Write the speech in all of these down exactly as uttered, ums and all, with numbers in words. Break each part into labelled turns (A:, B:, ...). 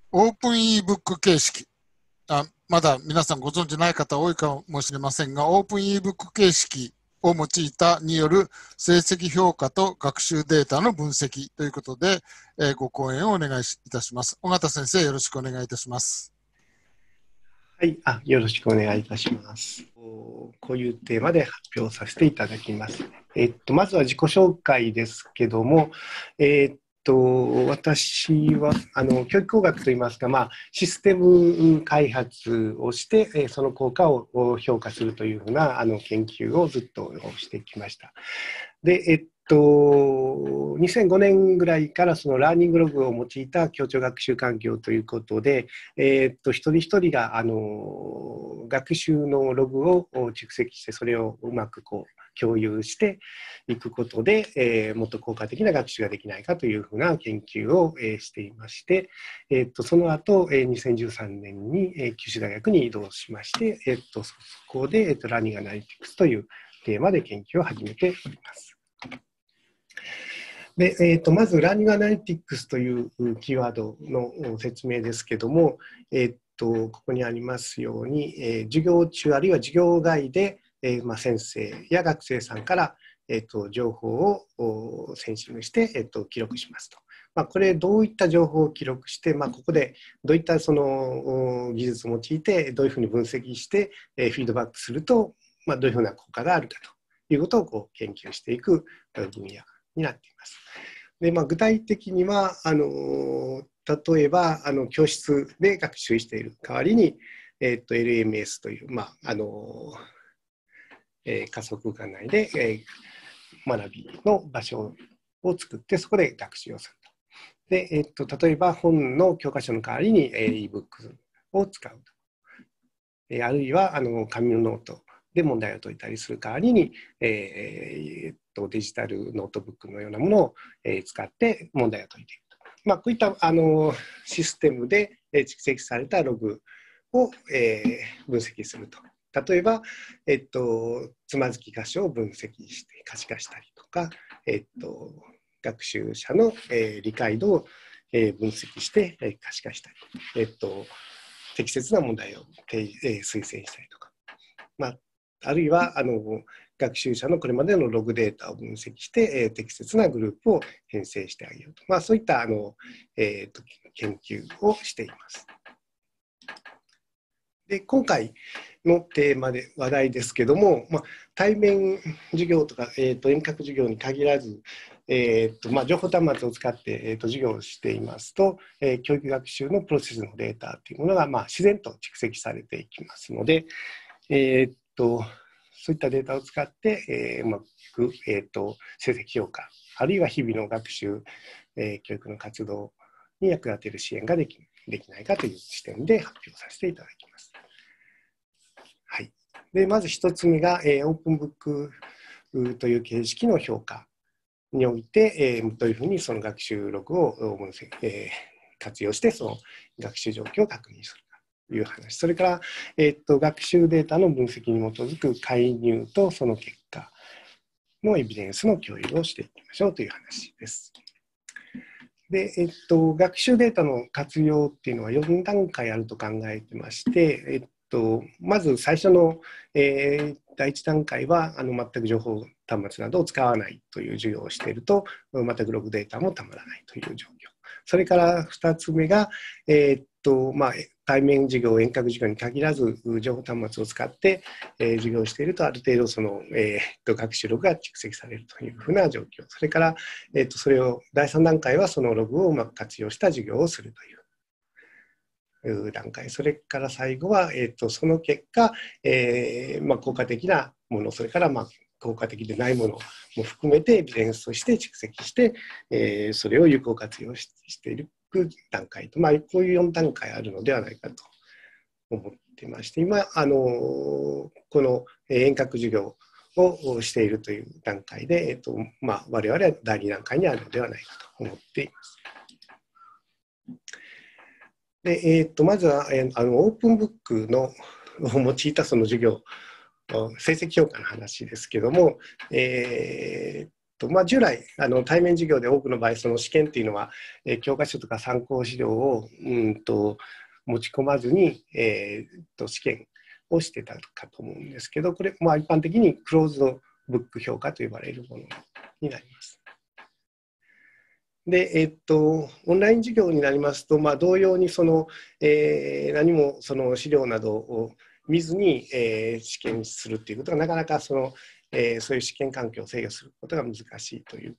A: オープン ebook 形式。あ、まだ皆さんご存知ない方多いかもしれませんが、オープン ebook 形式を用いたによる成績評価と学習データの分析ということで、えーご講演をお願いいたします。尾形先生、よろしくお願いいたします。
B: はい、あ、よろしくお願いいたします。こういうテーマで発表させていただきます。えっと、まずは自己紹介ですけども、えっと、私はあの教育工学といいますか、まあ、システム開発をして、その効果を評価するというふうなあの研究をずっとしてきました。で、えっと、にせんごねんぐらいからそのラーニングログを用いた協調学習環境ということで、えっと、一人一人があの学習のログを蓄積して、それをうまくこう共有していくことで、えー、もっと効果的な学習ができないかというふうな研究を、えー、していまして、えっと、その後、えー、にせんじゅうさんねんに、えー、九州大学に移動しまして、えっと、そこで、えっと、ラーニングアナリティクスというテーマで研究を始めております。で、えー、とまず、ラーニングアナリティクスというキーワードの説明ですけども、えー、とここにありますように、えー、授業中あるいは授業外で、えーまあ、先生や学生さんから、えー、と情報をセンシングして、えー、と記録しますと。まあ、これ、どういった情報を記録して、まあ、ここでどういったその技術を用いて、どういうふうに分析して、えー、フィードバックすると、まあ、どういうふうな効果があるかということをこう研究していく分野になっています。で、まあ、具体的にはあの例えばあの教室で学習している代わりに、えー、と エルエムエス という、まああのえー、仮想空間内で、えー、学びの場所を作ってそこで学習をすると。で、えー、と例えば本の教科書の代わりに、えー、ebook を使うと。えー、あるいはあの紙のノートで問題を解いたりする代わりに、えー、とデジタルノートブックのようなものを、えー、使って問題を解いていくと。まあ、こういったあのシステムで蓄積されたログを、えー、分析すると。例えば、えっと、つまずき箇所を分析して可視化したりとか、えっと、学習者の、えー、理解度を、えー、分析して、えー、可視化したり、えっと、適切な問題を、えー、推薦したりとか、まあ、あるいはあの学習者のこれまでのログデータを分析して、えー、適切なグループを編成してあげようと、まあ、そういったあの、えー、と研究をしています。で、今回のテーマで話題ですけども、まあ、対面授業とか、えー、と遠隔授業に限らず、えーとまあ、情報端末を使って、えー、と授業をしていますと、えー、教育学習のプロセスのデータというものが、まあ、自然と蓄積されていきますので、えー、とそういったデータを使って、えー、うまく、えー、と成績評価、あるいは日々の学習、えー、教育の活動に役立てる支援ができ、できないかという視点で発表させていただきます。はい、でまず一つ目が、えー、オープンブックという形式の評価において、えー、どういうふうにその学習録を、えー、活用してその学習状況を確認するかという話、それから、えー、と学習データの分析に基づく介入とその結果のエビデンスの共有をしていきましょうという話です。で、えっと、学習データの活用っていうのはよん段階あると考えてまして、えっと、まず最初の、えー、第一段階はあの全く情報端末などを使わないという授業をしていると、全くログデータもたまらないという状況。それからふたつめが、えー、っとまあ、対面授業、遠隔授業に限らず、情報端末を使って、えー、授業をしていると、ある程度その、えー、っと学習力が蓄積されるというふうな状況。それから、えー、っとそれをだいさん段階はそのログをうまく活用した授業をするという。段階、それから最後は、えー、とその結果、えーまあ、効果的なもの、それから、まあ、効果的でないものも含めてエビデンスとして蓄積して、えー、それを有効活用 し, している段階と、まあ、こういうよん段階あるのではないかと思っていまして、今、あのこの遠隔授業をしているという段階で、えーとまあ、我々はだいに段階にあるのではないかと思っています。でえー、とまずは、えー、あのオープンブックのを用いたその授業成績評価の話ですけども、えーとまあ、従来あの対面授業で多くの場合その試験っていうのは、えー、教科書とか参考資料をうんと持ち込まずに、えー、と試験をしてたかと思うんですけど、これ、まあ、一般的にクローズドブック評価と呼ばれるものになります。で、えっと、オンライン授業になりますと、まあ、同様にその、えー、何もその資料などを見ずに、えー、試験するっていうことがなかなかその、えー、そういう試験環境を制御することが難しいという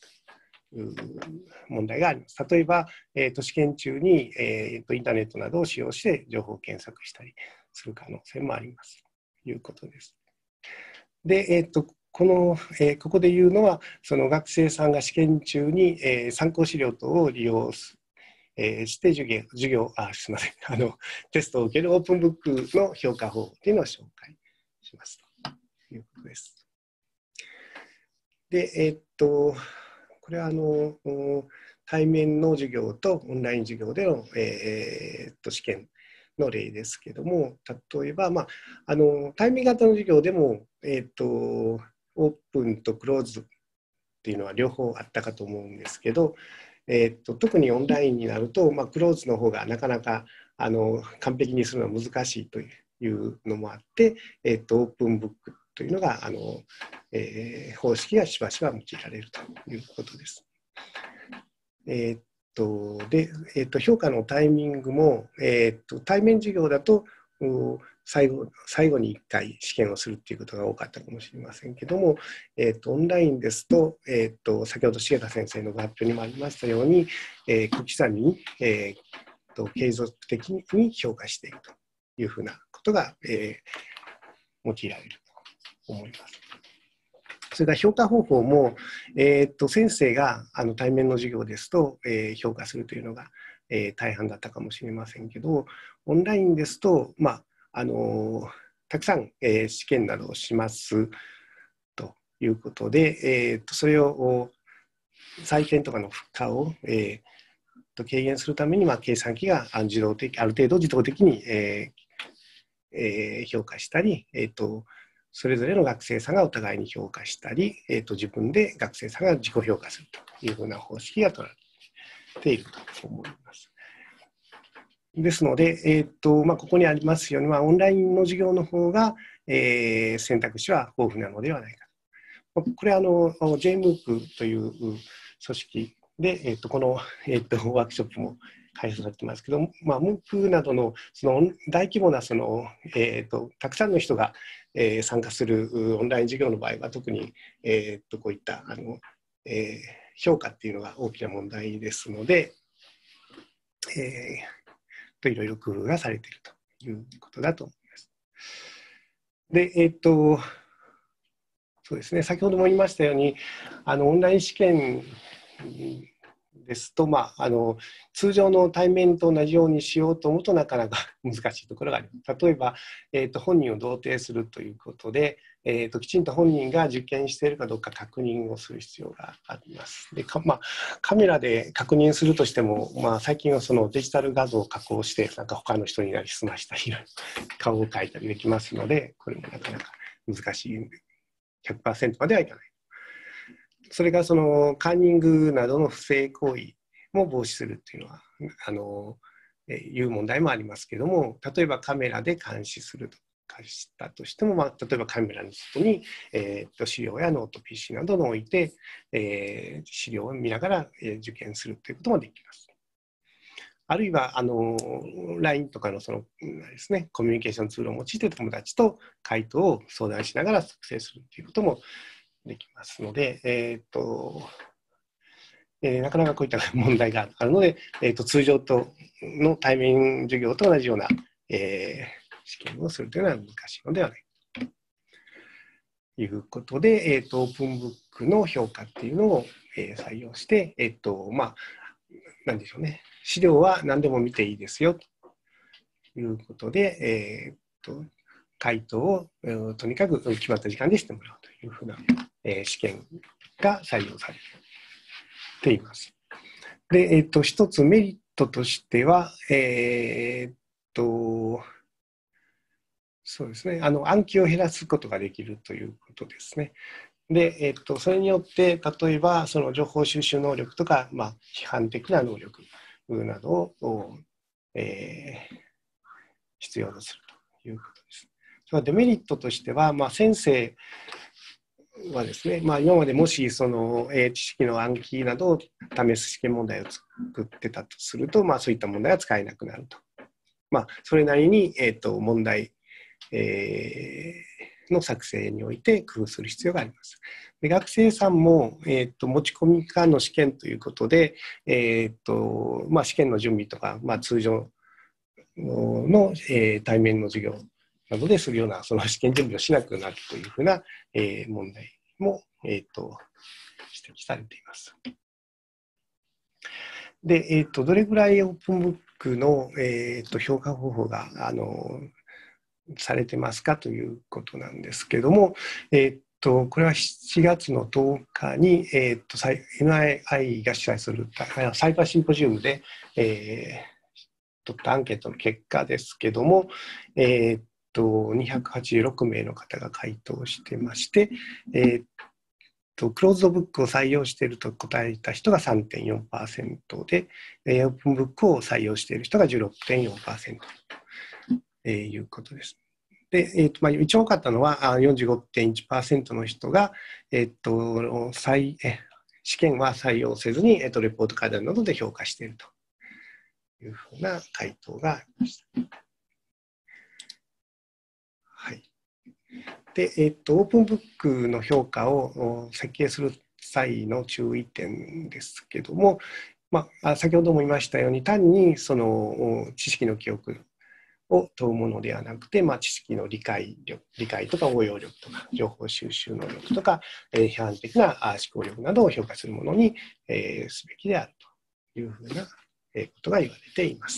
B: 問題があります。例えば、えー、と試験中に、えー、とインターネットなどを使用して情報検索したりする可能性もありますということです。で、えー、とこの、えー、ここで言うのは、その学生さんが試験中に、えー、参考資料等を利用すえー、して授業、授業あ、すみません、あの、テストを受けるオープンブックの評価法というのを紹介しますということです。で、えー、っと、これはあの対面の授業とオンライン授業での、えー、っと試験の例ですけども、例えば、まあ、あの対面型の授業でも、えー、っとオープンとクローズっていうのは両方あったかと思うんですけど、えー、っと特にオンラインになると、まあ、クローズの方がなかなかあの完璧にするのは難しいというのもあって、えー、っとオープンブックというのがあの、えー、方式がしばしば用いられるということです。えー、っとで、えー、っと評価のタイミングも、えー、っと対面授業だと最後、最後にいっかい試験をするっていうことが多かったかもしれませんけども、えー、とオンラインですと、えー、と先ほど重田先生のご発表にもありましたように、えー、小刻みに、えー、と継続的に評価しているというふうなことが、えー、用いられると思います。それから評価方法も、えー、と先生があの対面の授業ですと、えー、評価するというのが、えー、大半だったかもしれませんけど、オンラインですと、まああのたくさん、えー、試験などをしますということで、えー、とそれを採点とかの負荷を、えー、と軽減するために、まあ、計算機が自動的ある程度自動的に、えーえー、評価したり、えー、とそれぞれの学生さんがお互いに評価したり、えー、と自分で学生さんが自己評価するというふうな方式が取られていると思います。ですので、えーとまあ、ここにありますように、まあ、オンラインの授業の方が、えー、選択肢は豊富なのではないかと。これはあの ジェイムーク という組織で、えー、とこの、えー、とワークショップも開催されてますけど、まあ、ムーク などのその大規模なその、えー、とたくさんの人が、えー、参加するオンライン授業の場合は特に、えー、とこういったあの、えー、評価っていうのが大きな問題ですので、えーいろいろ工夫がされているということだと思います。で、えっと、そうですね、先ほども言いましたように、あのオンライン試験ですと、まあ、あの通常の対面と同じようにしようと思うとなかなか難しいところがあります。例えば、えー、と本人を同定するということで、えー、ときちんと本人が受験しているかどうか確認をする必要があります。でかまあ、カメラで確認するとしても、まあ、最近はそのデジタル画像を加工してなんか他の人になりすましたり顔を描いたりできますので、これもなかなか難しい ひゃくパーセント まではいかない。それからそのカーニングなどの不正行為も防止するっていうのはあのいう問題もありますけども、例えばカメラで監視するとかしたとしても、まあ、例えばカメラの外に、えー、と資料やノート ピーシー などを置いて、えー、資料を見ながら、えー、受験するということもできます。あるいはあの ライン とかのそのですね、コミュニケーションツールを用いて友達と回答を相談しながら作成するということもできますので、えーとえー、なかなかこういった問題があるので、えーと通常との対面授業と同じような、えー、試験をするというのは難しいのではないかということで、えーと、オープンブックの評価っていうのを、えー、採用して、えーとまあ、なんでしょうね、資料は何でも見ていいですよということで、えーと回答を、えー、とにかく決まった時間でしてもらうというふうな、えー、試験が採用されています。で、えっと、一つメリットとしては、えー、っと、そうですね、あの暗記を減らすことができるということですね。 で、えっと、それによって例えばその情報収集能力とか、まあ、批判的な能力などを、えー、必要とするということです。そのデメリットとしては、まあ、先生はですね、まあ、今までもしその、えー、知識の暗記などを試す試験問題を作ってたとすると、まあ、そういった問題は使えなくなると。まあ、それなりに、えー、と問題、えー、の作成において工夫する必要があります。で、学生さんも、えー、と持ち込みからの試験ということで、えーとまあ、試験の準備とか、まあ、通常の、えー、対面の授業などでするようなその試験準備をしなくなるというふうな、えー、問題も、えー、と指摘されています。で、えー、とどれぐらいオープンブックの、えー、と評価方法があのされてますかということなんですけども、えー、とこれはしちがつのとおかに、えー、と エヌアイアイ が主催するサイバーシンポジウムで、えー取ったアンケートの結果ですけども、えー、っとにひゃくはちじゅうろくめいの方が回答してまして、えー、っとクローズドブックを採用していると答えた人が さんてんよんパーセント で、えー、オープンブックを採用している人が じゅうろくてんよんパーセント ということです。で、えーとまあ、一番多かったのは よんじゅうごてんいちパーセント の人が、えー、と再え試験は採用せずに、えー、とレポート課題などで評価しているというふうな回答がありました。はい。で、えっと、オープンブックの評価を設計する際の注意点ですけども、まあ、先ほども言いましたように、単にその知識の記憶を問うものではなくて、まあ、知識の理解力、理解とか応用力とか、情報収集能力とか、えー、批判的な思考力などを評価するものに、えー、すべきであるというふうなことが言われています。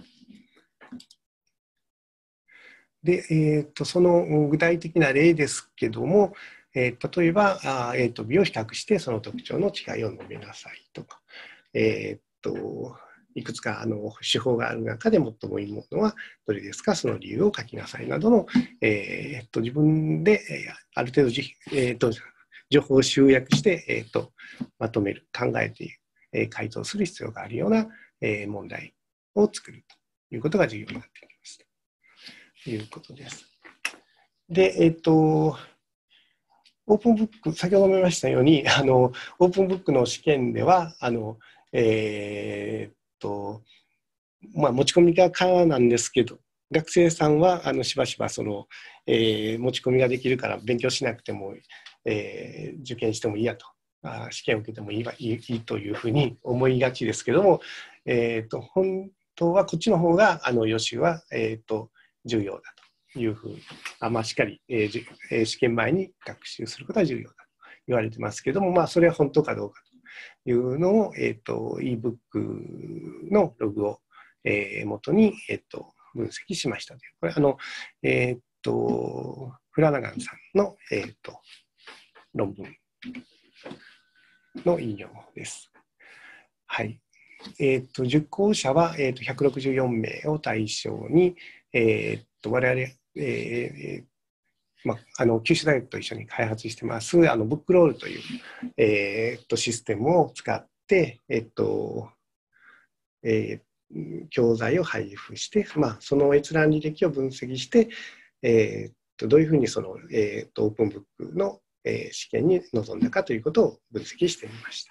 B: で、えー、とその具体的な例ですけども、えー、例えばあ、えー、と美を比較してその特徴の違いを述べなさいとか、えー、といくつかあの手法がある中で最もいいものはどれですか、その理由を書きなさいなどの、えー、と自分である程度、えー、と情報を集約して、えー、とまとめる、考えている、えー、回答する必要があるような、えー、問題を作るということが重要になってきます。ということです。で、えっと、オープンブック、先ほども言いましたように、あのオープンブックの試験では、あのえー、っと、まあ、持ち込みが可能なんですけど、学生さんはあのしばしばその、えー、持ち込みができるから勉強しなくても、えー、受験してもいいやと、あ試験を受けてもいいいいいいというふうに思いがちですけども、えー、っと本当はこっちの方があの予習は、えー、っと重要だというふうに、あまあ、しっかり、えー、試験前に学習することが重要だと言われてますけども、まあ、それは本当かどうかというのを、えー、と ebook のログを、えー、元に、えー、と分析しましたという。これあの、えー、とフラナガンさんの、えー、と論文の引用です。はい。えー、と受講者は、えー、とひゃくろくじゅうよんめいを対象に、えー、と我々、えーまあ、あの九州大学と一緒に開発してますあのブックロールという、えー、とシステムを使って、えーとえー、教材を配布して、まあ、その閲覧履歴を分析して、えー、とどういうふうにその、えー、とオープンブックの、えー、試験に臨んだかということを分析してみました。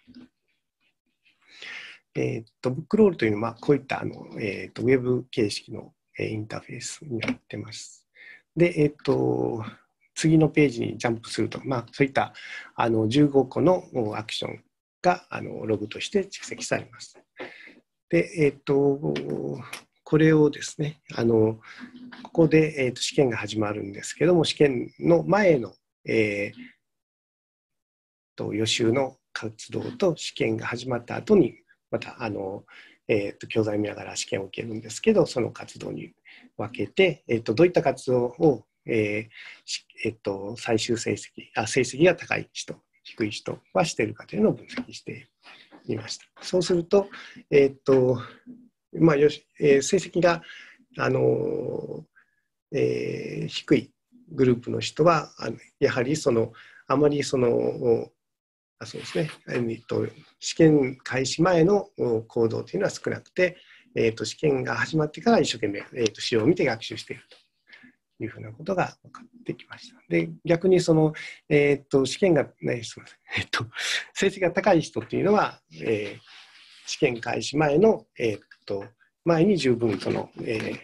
B: えー、とブックロールというのは、まあ、こういったあの、えー、とウェブ形式のインターフェースになってます。で、えっ、ー、と次のページにジャンプすると、まあ、そういったあのじゅうごこのアクションがあのログとして蓄積されます。で、えっ、ー、とこれをですね、あのここで、えー、と試験が始まるんですけども、試験の前の、えー、と予習の活動と試験が始まった後にまたあの、えー、と教材を見ながら試験を受けるんですけど、その活動に分けて、えー、とどういった活動を、えーえー、と最終成績あ成績が高い人低い人はしているかというのを分析してみました。そうすると、えーとまあよしえー、成績があの、えー、低いグループの人はあのやはりそのあまりその、あそうですね、えっと、試験開始前の行動というのは少なくて、えっと、試験が始まってから一生懸命、えっと、資料を見て学習しているというふうなことが分かってきました。で、逆にその、えっと、試験が、ね、すみません、えっと、成績が高い人っていうのは、えー、試験開始前の、えっと、前に十分その、え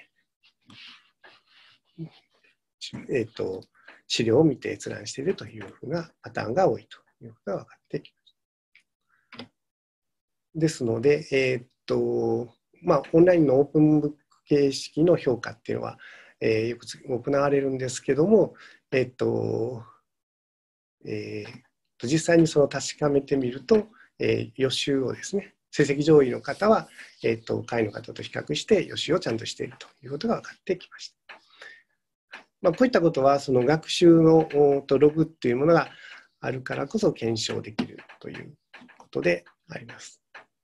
B: ーえー、と資料を見て閲覧しているというふうなパターンが多いということが分かってきました。ですので、えーとまあ、オンラインのオープンブック形式の評価っていうのは、えー、よく行われるんですけども、えーとえー、実際にその確かめてみると、えー、予習をですね、成績上位の方は、えーと、下位の方と比較して予習をちゃんとしているということが分かってきました。まあ、こういったことはその学習のログっていうものがあるからこそ検証できるということであります。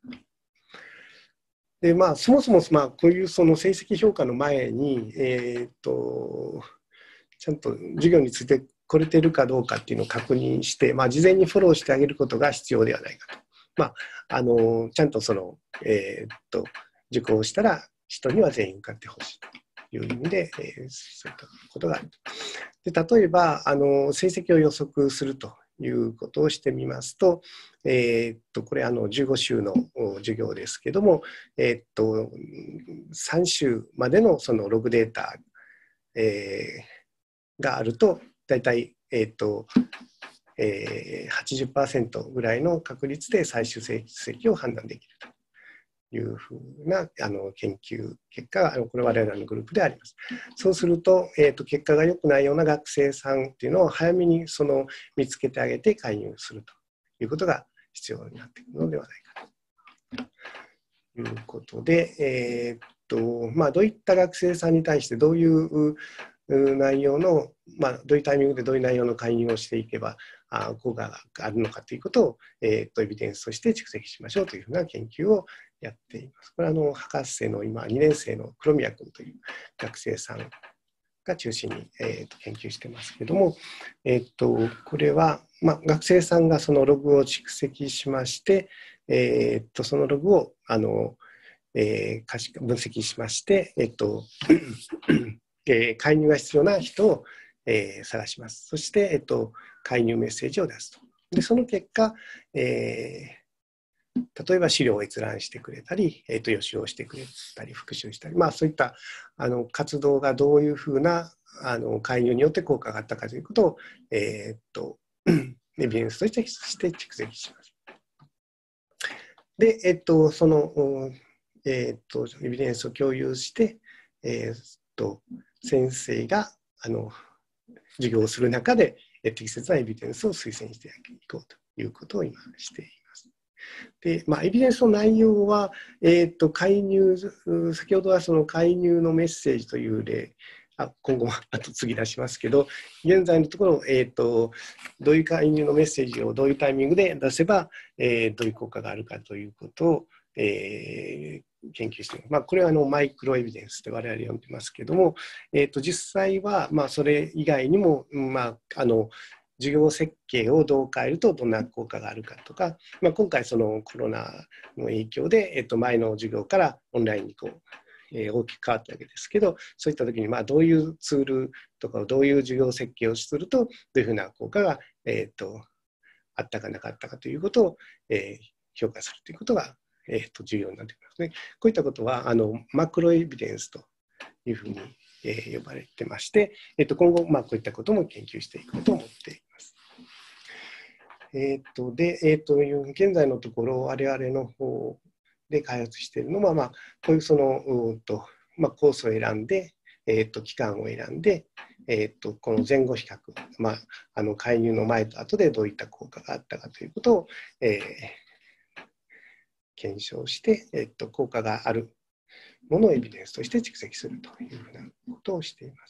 B: でまあ、そもそもまあこういうその成績評価の前に、えー、とちゃんと授業についてこれてるかどうかっていうのを確認して、まあ、事前にフォローしてあげることが必要ではないかと。まあ、あのちゃんとその、えー、と受講したら人には全員受かってほしいという意味で、えー、そういったことがあると。で例えばあの成績を予測するということをしてみますと、えー、っとこれあのじゅうご週の授業ですけども、えー、っとさん週までのそのログデータ、えー、があるとだいたい、えー、っとえー、はちじゅっパーセント ぐらいの確率で最終成績を判断できるというふうなあの研究結果がこれ我々のグループであります。そうすると、えーと、結果が良くないような学生さんっていうのを早めにその見つけてあげて介入するということが必要になってくるのではないかということで、えーとまあ、どういった学生さんに対してどういう内容の、まあ、どういうタイミングでどういう内容の介入をしていけばあ効果があるのかということを、えー、とエビデンスとして蓄積しましょうというふうな研究をやっています。これはあの博士の今にねん生の黒宮君という学生さんが中心に、えー、と研究してますけども、えー、とこれは、まあ、学生さんがそのログを蓄積しまして、えー、とそのログをあの、えー、可視化分析しまして、えー、とえー、介入が必要な人を、えー、探します。そして、えー、と介入メッセージを出すと。でその結果、えー、例えば資料を閲覧してくれたり、えー、と予習をしてくれたり、復習したり、まあ、そういったあの活動がどういうふうなあの介入によって効果があったかということを、えー、とエビデンスとしてして蓄積します。で、えっ、ー、と、その、えっ、ー、と、エビデンスを共有して、えっ、ー、と、先生があの授業をする中で適切なエビデンスを推薦していこうということを今しています。で、まあ、エビデンスの内容は、えー、と介入、先ほどはその介入のメッセージという例、あ今後もあと次出しますけど、現在のところ、えー、とどういう介入のメッセージをどういうタイミングで出せば、えー、どういう効果があるかということを、えー、研究しています。まあ、これはあのマイクロエビデンスと我々呼んでますけども、えー、と実際はまあそれ以外にも、まあ、あの授業設計をどう変えるとどんな効果があるかとか、まあ、今回そのコロナの影響で、えっと、前の授業からオンラインにこう、えー、大きく変わったわけですけど、そういった時にまあどういうツールとかどういう授業設計をするとどういうふうな効果が、えっと、あったかなかったかということを、えー、評価するということが、えー、と重要になってきますね。こういったことはあのマクロエビデンスというふうに、えー、呼ばれてまして、えー、と今後、まあ、こういったことも研究していこうと思っています。えー、とで、えー、と現在のところ我々の方で開発しているのは、まあ、こういうそのうんと、まあ、コースを選んで、えー、と期間を選んで、えー、とこの前後比較、まあ、あの介入の前と後でどういった効果があったかということを、えー、検証して、えー、と効果があるものをエビデンスとして蓄積するというふうなことをしています。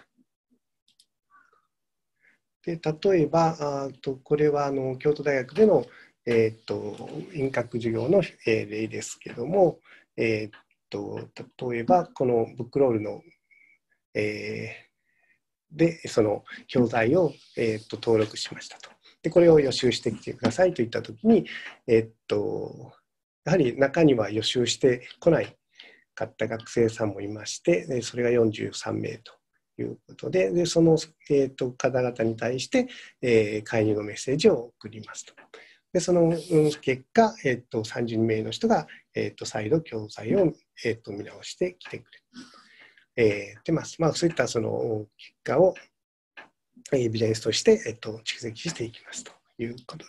B: で例えばあとこれはあの京都大学での、えー、と遠隔授業の例ですけども、えー、と例えばこのブックロールの、えでその教材を、えー、と登録しましたと。でこれを予習してきてくださいといったときに、えー、とやはり中には予習してこないかった学生さんもいまして、それがよんじゅうさんめいということで、でその、えー、と方々に対して、えー、介入のメッセージを送りますと。でその、うん、結果、えー、とさんじゅうにめいの人が、えー、と再度教材を、えー、と見直してきてくれる。えーでますまあ、そういったその結果をエビデンスとして、えっと、蓄積していきますということです。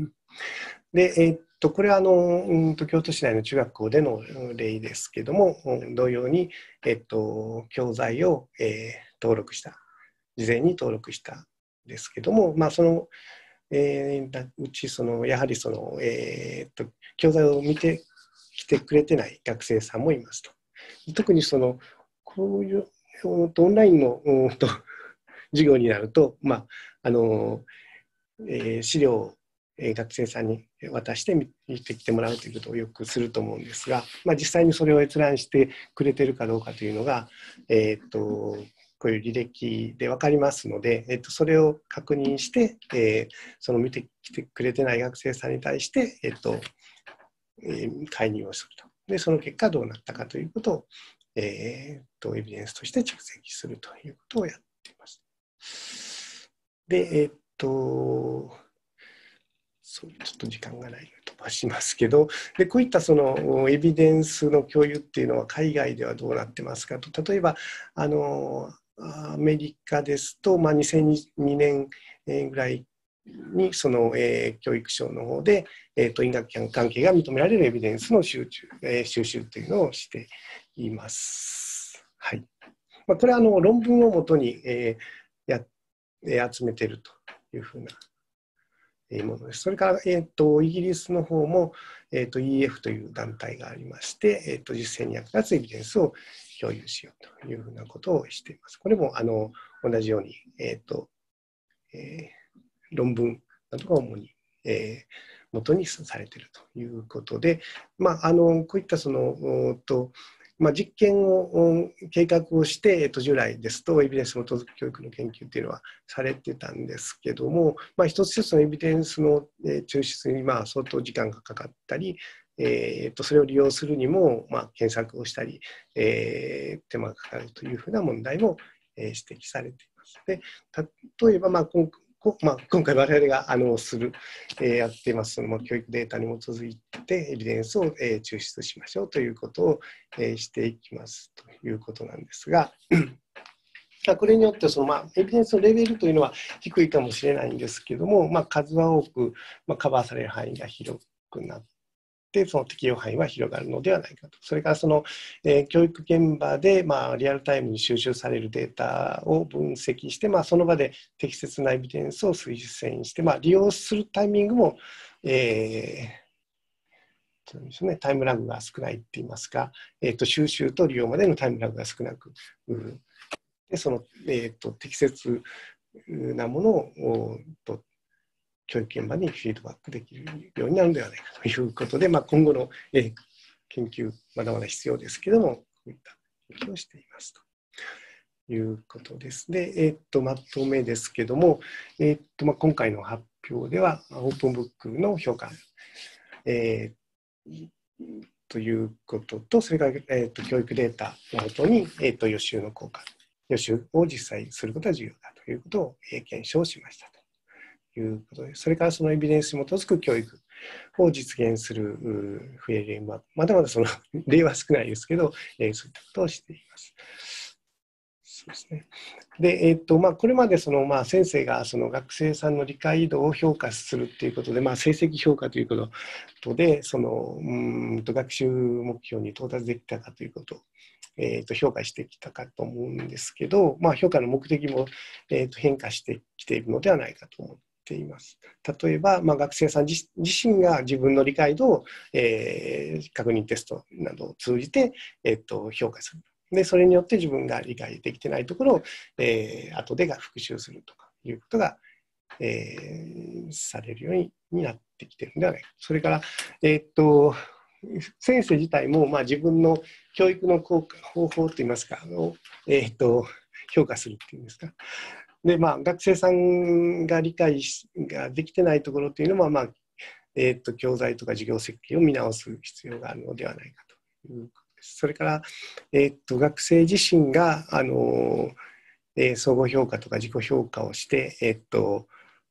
B: で、えっと、これはあの、うんと京都市内の中学校での例ですけども、同様に、えっと、教材を、えー、登録した、事前に登録したんですけども、まあ、その、えー、うちその、やはりその、えー、っと、教材を見てきてくれてない学生さんもいますと。特にその、こういう、オンラインの、うんと授業になると、まああのえー、資料を学生さんに渡して見てきてもらうということをよくすると思うんですが、まあ、実際にそれを閲覧してくれてるかどうかというのが、えー、とこういう履歴で分かりますので、えー、とそれを確認して、えー、その見てきてくれてない学生さんに対して、えーとえー、介入をすると。でその結果どうなったかということを、えー、とエビデンスとして蓄積するということをやっています。で、えっと、そうちょっと時間がないので飛ばしますけど、でこういったそのエビデンスの共有っていうのは海外ではどうなってますかと、例えばあのアメリカですと、まあ、にせんにねんぐらいにその、えー、教育省の方で、えー、と因果関係が認められるエビデンスの収集、えー、収集というのをしています。はい。まあ、これはあの論文をもとに、えー、や集めているというふうなものです。それから、えー、とイギリスの方も、えー、と イーエフ という団体がありまして、えー、と実践に役立つエビデンスを共有しようというふうなことをしています。これもあの同じように、えーとえー、論文などが主に、えー、元にされているということで、まあ、あのこういったそのとまあ、実験を計画をして、えっと、従来ですとエビデンスに基づく教育の研究というのはされてたんですけども、まあ、一つ一つのエビデンスの抽出にまあ相当時間がかかったり、えー、とそれを利用するにもまあ検索をしたり、えー、手間がかかるというふうな問題も指摘されています。で例えば、まあ今まあ、今回我々があのする、えー、やっていますその教育データに基づいてエビデンスを、えー、抽出しましょうということを、えー、していきますということなんですがこれによってその、まあ、エビデンスのレベルというのは低いかもしれないんですけども、まあ、数は多く、まあ、カバーされる範囲が広くなってでその適用範囲は広がるのではないかと。それからその、えー、教育現場で、まあ、リアルタイムに収集されるデータを分析して、まあ、その場で適切なエビデンスを推薦して、まあ、利用するタイミングも、えーそうですね、タイムラグが少ないって言いますか、えーと、収集と利用までのタイムラグが少なく、でその、えーと、適切なものをと教育現場にフィードバックできるようになるのではないかということで、まあ、今後の、えー、研究、まだまだ必要ですけれども、こういった研究をしていますということです。で、えー、とまとめですけれども、えーとまあ、今回の発表では、オープンブックの評価、えー、ということと、それから、えー、と教育データをもとに、えー、と予習の効果、予習を実際することが重要だということを、えー、検証しましたと。いうことです。それからそのエビデンスに基づく教育を実現する増える、ままだまだその例は少ないですけど、えー、そういったことをしています。そうですね。で、えーとまあ、これまでその、まあ、先生がその学生さんの理解度を評価するということで、まあ、成績評価ということで、そのうんと学習目標に到達できたかということを、えー、と評価してきたかと思うんですけど、まあ、評価の目的も、えー、と変化してきているのではないかと思っています。例えば、まあ、学生さん 自, 自身が自分の理解度を、えー、確認テストなどを通じて、えー、と評価する。でそれによって自分が理解できてないところを、えー、後でが復習するとかいうことが、えー、されるようになってきているのではないか。それから、えー、っと先生自体も、まあ、自分の教育の効果方法といいますか、えー、っと評価するっていうんですか。で、まあ、学生さんが理解ができてないところというのは、まあ、えー、っと教材とか授業設計を見直す必要があるのではないかということです。それから、えー、っと学生自身があの、えー、総合評価とか自己評価をして、えー、っと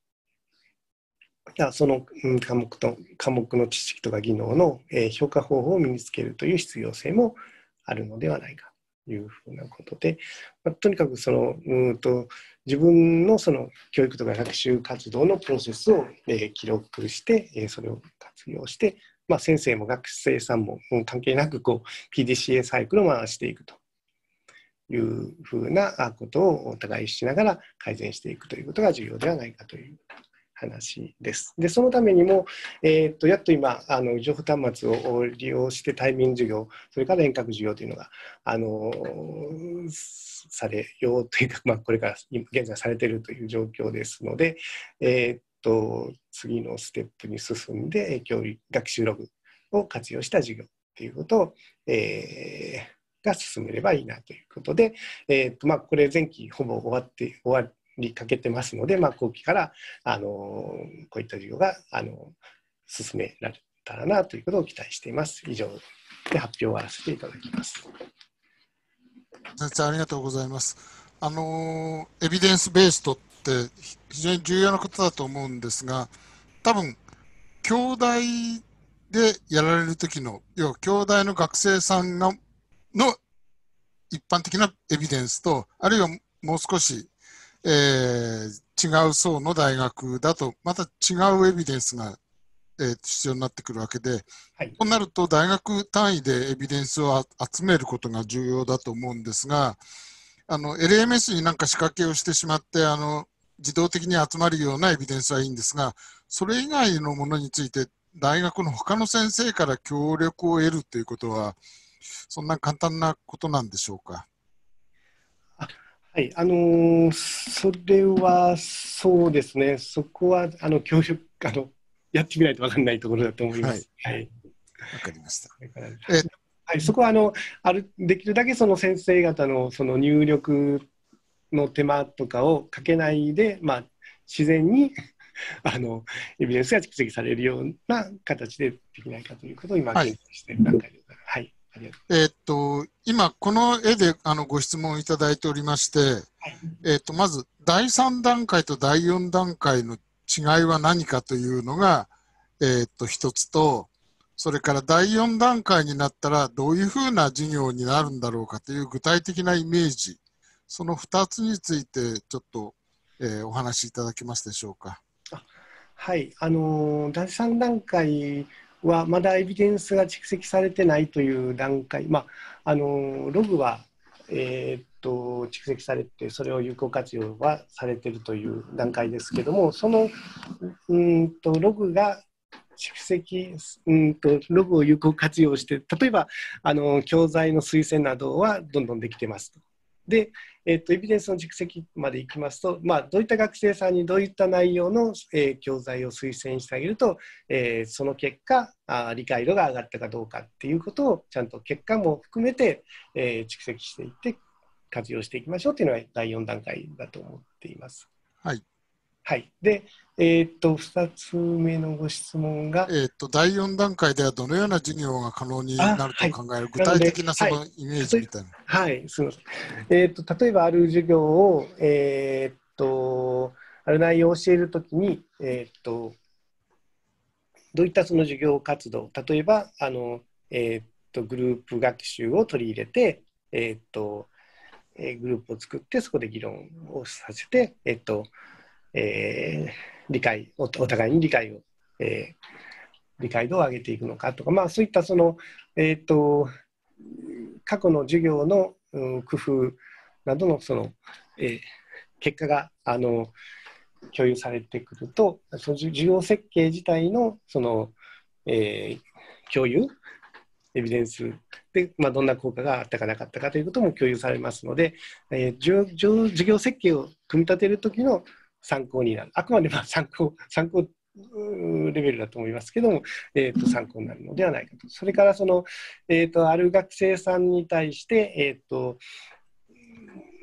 B: その科目と科目の知識とか技能の、えー、評価方法を身につけるという必要性もあるのではないかというふうなことで、まあ、とにかくそのうんと自分のその教育とか学習活動のプロセスを、えー、記録して、えー、それを活用して、まあ、先生も学生さんも、うん、関係なくこう ピーディーシーエー サイクルを回していくというふうなことをお互いしながら改善していくということが重要ではないかという話です。で、そのためにも、えー、っとやっと今あの情報端末を利用して対面授業、それから遠隔授業というのがあのされようというか、まあ、これから現在されているという状況ですので、えー、っと次のステップに進んで教育学習ログを活用した授業ということを、えー、が進めればいいなということで、えー、っとまあ、これ前期ほぼ終わって終わりかけてますので、まあ、後期からあのこういった授業があの進められたらなということを期待しています。以上で発表を終わらせていただきます。
A: 先生、ありがとうございます。あのエビデンスベーストって非常に重要なことだと思うんですが、多分京大でやられる時の、要は京大の学生さんがの一般的なエビデンスと、あるいはもう少し、えー、違う層の大学だとまた違うエビデンスが、えー、必要になってくるわけで、はい、となると大学単位でエビデンスを集めることが重要だと思うんですが、あの エルエムエス になんか仕掛けをしてしまってあの自動的に集まるようなエビデンスはいいんですが、それ以外のものについて大学の他の先生から協力を得るということはそんな簡単なことなんでしょうか。
B: はい、あのー、それはそうですね、そこはあの協力あのやってみないと分からないところだと思います。はい、わ、
A: はい、かりました。
B: えはい、そこはあのあるできるだけその先生方のその入力の手間とかをかけないで、まあ、自然にあのエビデンスが蓄積されるような形でできないかということを今、検討している段階でございます。はい、
A: えー、っと今この絵であのご質問いただいておりまして、はい、えー、っとまずだいさん段階とだいよん段階の違いは何かというのが、えー、っと一つと、それからだいよん段階になったらどういうふうな授業になるんだろうかという具体的なイメージ、そのふたつについてちょっと、えー、お話しいただけますでしょうか。
B: はい、あのだいさん段階はまだエビデンスが蓄積されてないという段階、まあ、あのログは、えー、っと蓄積されてそれを有効活用はされているという段階ですけども、そのうんとログが蓄積うんとログを有効活用して、例えばあの教材の推薦などはどんどんできてますと。で、えー、とエビデンスの蓄積までいきますと、まあ、どういった学生さんにどういった内容の、えー、教材を推薦してあげると、えー、その結果あ理解度が上がったかどうかっていうことをちゃんと結果も含めて、えー、蓄積していって活用していきましょうというのがだいよん段階だと思っています。
A: はい。
B: はい、で、えー、っとふたつめのご質問が、
A: えー、とだいよん段階ではどのような授業が可能になると考える、はい、具体的なそのイメージみたいな。
B: はい、はい、すみません。えー、っと例えばある授業を、えー、っとある内容を教えるときに、えー、っとどういったその授業活動、例えばあの、えー、っとグループ学習を取り入れて、えー、っとグループを作ってそこで議論をさせて、えー、っとえー、理解お、お互いに理解を、えー、理解度を上げていくのかとか、まあ、そういったその、えーと、過去の授業の、うん、工夫などのその、えー、結果があの共有されてくると、その授業設計自体のその、えー、共有エビデンスで、まあ、どんな効果があったかなかったかということも共有されますので、えー、授業設計を組み立てるときの参考になる。あくまでまあ参考、参考レベルだと思いますけども、えー、と参考になるのではないかと。それからその、えー、とある学生さんに対して、えーとまあ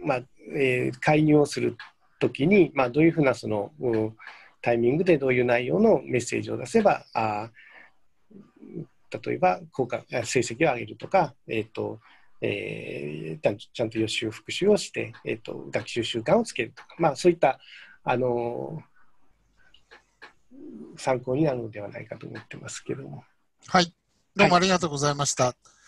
B: えー、介入をするときに、まあ、どういうふうなその、うん、タイミングでどういう内容のメッセージを出せば、あ例えば効果成績を上げるとか、えーとえー、ちゃんと予習復習をして、えーと、学習習慣をつけるとか、まあ、そういった、あのー、参考になるのではないかと思ってますけども。
A: はい、どうもありがとうございました。はい。